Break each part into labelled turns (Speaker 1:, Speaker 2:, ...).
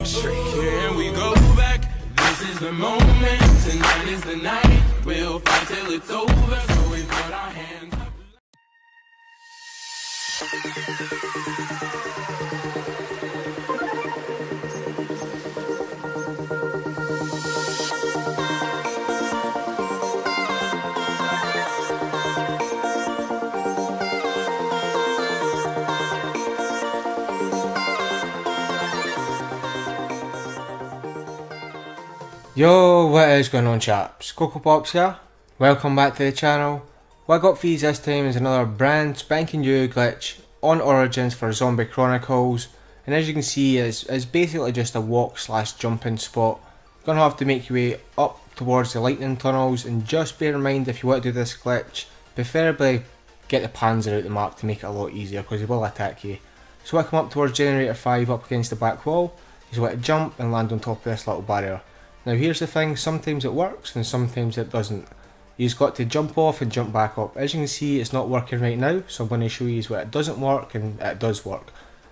Speaker 1: Can we go back? This is the moment. Tonight is the night. We'll fight till it's over. So we put our hands up.
Speaker 2: Yo, what is going on, chaps? Coco Pops here. Welcome back to the channel. What I got for you this time is another brand spanking new glitch on Origins for Zombie Chronicles, and as you can see it's basically just a walk slash jumping spot. You're going to have to make your way up towards the lightning tunnels, and just bear in mind if you want to do this glitch, preferably get the Panzer out the map to make it a lot easier because he will attack you. So I come up towards Generator 5 up against the back wall, you want to jump and land on top of this little barrier. Now here's the thing, sometimes it works and sometimes it doesn't. You've got to jump off and jump back up. As you can see, it's not working right now, so I'm going to show you what it doesn't work and it does work.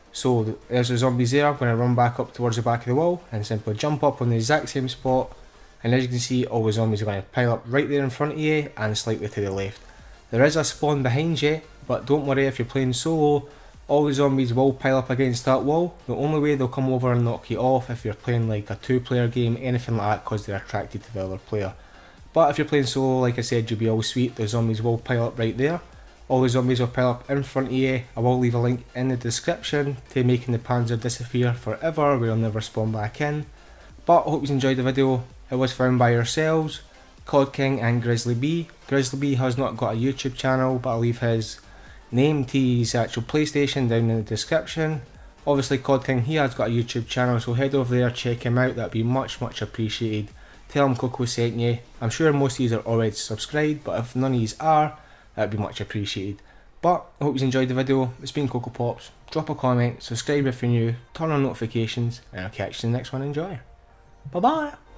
Speaker 2: So there's the zombies there. I'm going to run back up towards the back of the wall and simply jump up on the exact same spot, and as you can see all the zombies are going to pile up right there in front of you and slightly to the left. There is a spawn behind you, but don't worry, if you're playing solo, all the zombies will pile up against that wall. The only way they'll come over and knock you off if you're playing like a 2-player game, anything like that, because they're attracted to the other player. But if you're playing solo, like I said, you'll be all sweet. The zombies will pile up right there. All the zombies will pile up in front of you. I will leave a link in the description to making the Panzer disappear forever, where he'll never spawn back in. But I hope you enjoyed the video. It was found by yourselves, COD King and Grizzly B. Grizzly B has not got a YouTube channel, but I'll leave his name to his actual PlayStation down in the description. Obviously COD King, he has got a YouTube channel, so head over there, check him out, that'd be much appreciated. Tell him Coco sent you. I'm sure most of you are already subscribed, but if none of you are, that'd be much appreciated. But I hope you enjoyed the video. It's been Coco Pops. Drop a comment, subscribe if you're new, turn on notifications, and I'll catch you in the next one. Enjoy. Bye bye.